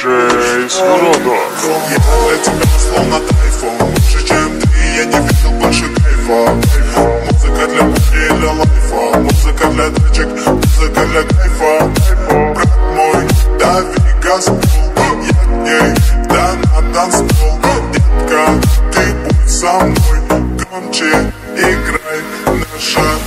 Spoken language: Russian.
диджей Свирода. Я для тебя словно тайфун. Лучше, чем ты, я не видел больше кайфа. Музыка для пути, для лайфа. Музыка для тачек, музыка для кайфа. Брат мой, дави газпол. Я к ней, да на танцпол. Детка, ты будь со мной. Громче играй наша